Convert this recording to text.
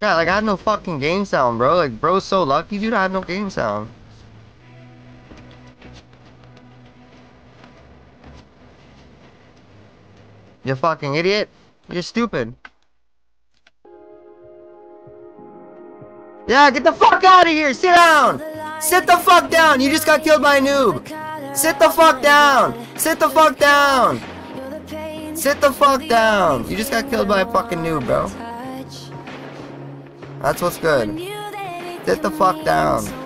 Yeah, like I had no fucking game sound, bro. Like, bro's so lucky, dude. I had no game sound. You fucking idiot. You're stupid. Yeah, get the fuck out of here! Sit down! Sit the fuck down! You just got killed by a noob! Sit the fuck down! Sit the fuck down! Sit the fuck down! You just got killed by a fucking noob, bro. That's what's good. Sit the fuck down.